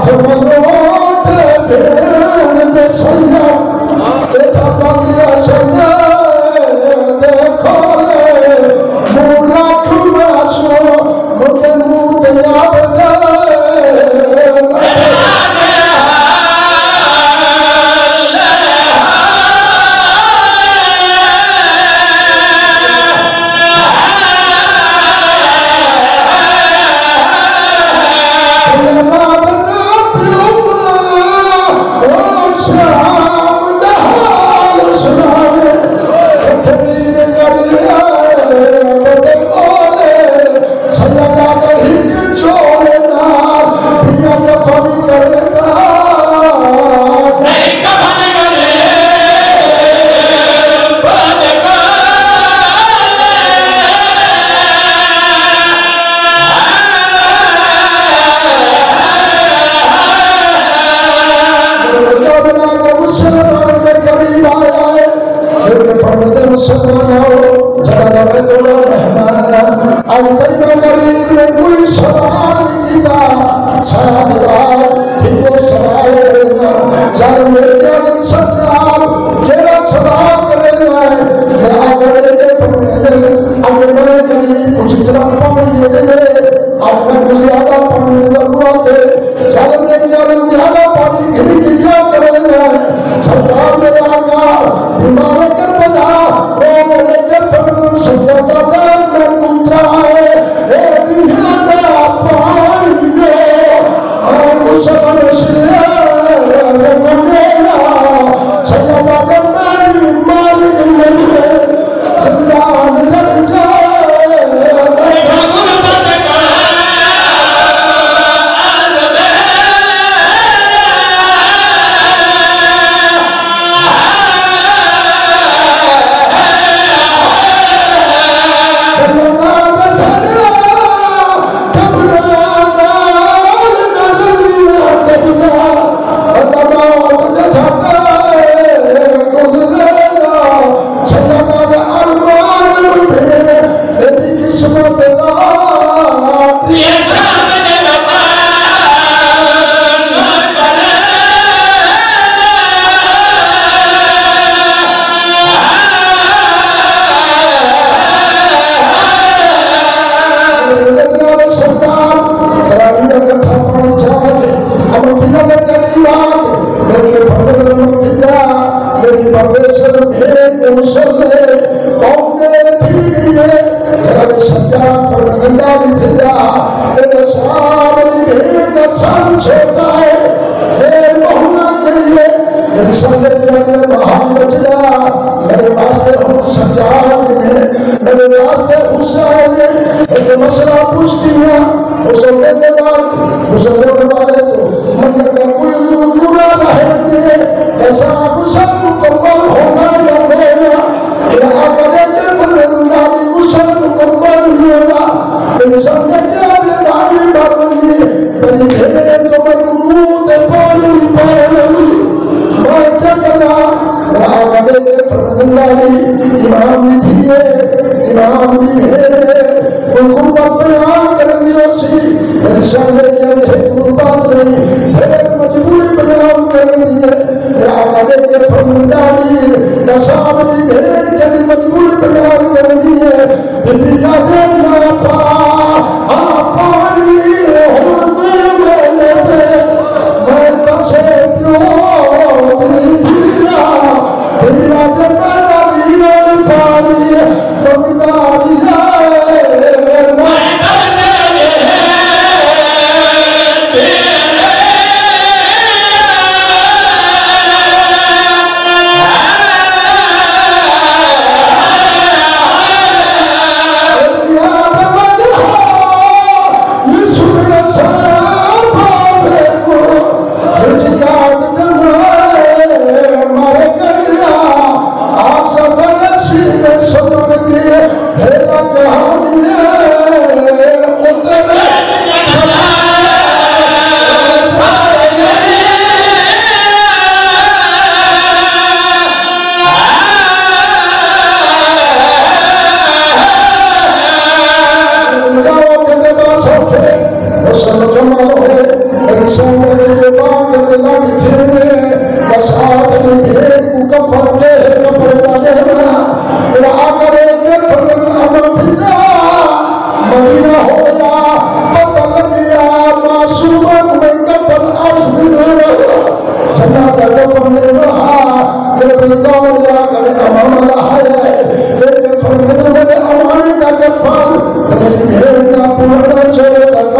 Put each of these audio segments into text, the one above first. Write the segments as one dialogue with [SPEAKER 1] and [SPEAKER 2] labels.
[SPEAKER 1] Sallallahu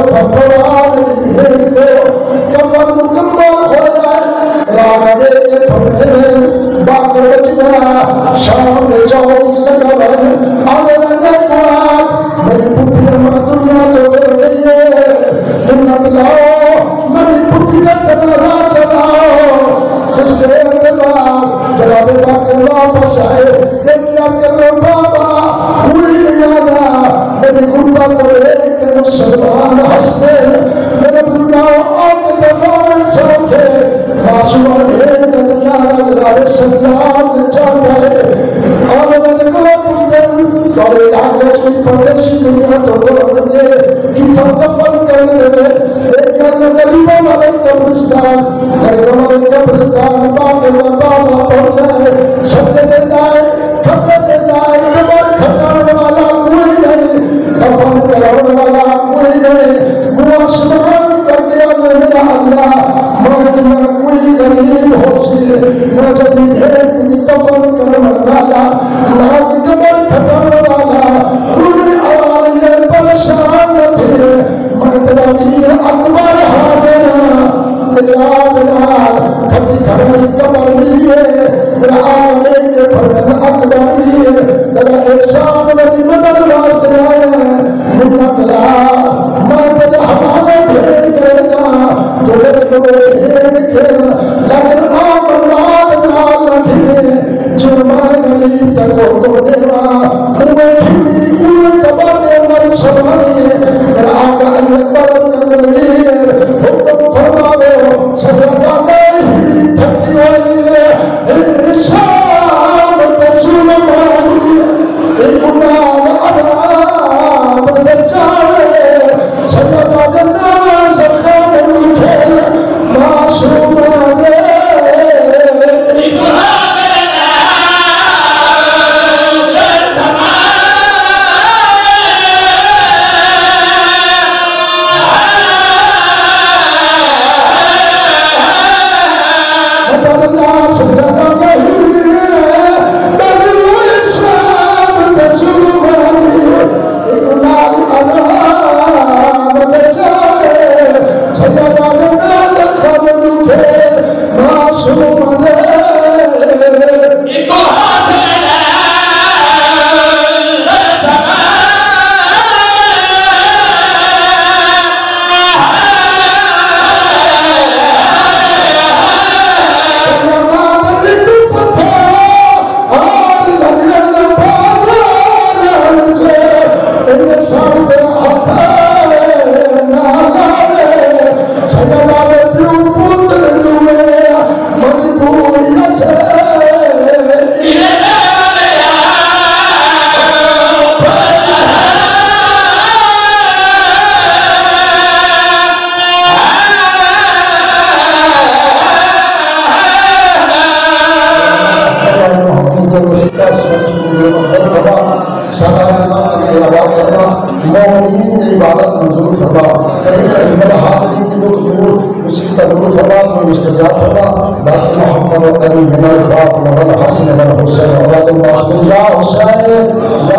[SPEAKER 1] کفن پڑا میری بھیڑ کو کفن مکمل ہو جائے راہ دے کے فرمے باقر بچ گیا شام میں چوک لگا بہن آگے میں دیکھا میری پھوپھی اماں دنیا تو گر گئی ہے تم نہ بلاؤ میری پھوپھی کا جنازہ چلاؤ کچھ دیر کے بعد جناب باقر واپس آئے دیکھا کرو بابا کوئی نہیں آنا میری غربت کو دیکھ کے مسلمان ہنستے میرے بزرگاؤں آپ کے دماغ سوکھے معصومہ بھیڑ کا جنازہ جناب سجاد نے چاہے اور میں نکلا پتر اور علاقے کوئی پردیسی دنیا تو بڑھنے کی دفن کرنے لیکن غریبوں والے قبرستان غریبوں والے قبرستان باقر بابا پہنچے سجدے دے جائے کھپے دے جائے قبر کھٹانے والا کوئی نہیں دفن کرانے والا کوئی نہیں معاشران کر کے میرا اللہ مجمع کوئی غریب ہو سی مجدی بھیڑ کی دفن کرنے والا نہ قبر کھٹانے والا کوئی آئے پریشان نہ تھے مطلبی اکبر حاضرہ نجات نال کبھی کبھی قبر ملیے میرا آنے کے فرمان اکبر ملیے تیرا احسان میری مدد واسطے آئے منت لا میں تیرے حوالے بھیڑ کرے گا تو میرے کو بھیڑ کھیل لیکن آمنات نال نکھے جرمان غریب تکو تو دیوا میں کھیلی کوئی قبر دے مر سبانی میرا آقا علی اکبر نبیر حکم فرماو سجدہ نہیں تھکی ہوئی ہے شام تسول مانی اکنال عراب بچاوے سجدہ جناز خامن کھیل معصوم دے محمد علی بن الفاطمہ والحسن والحسین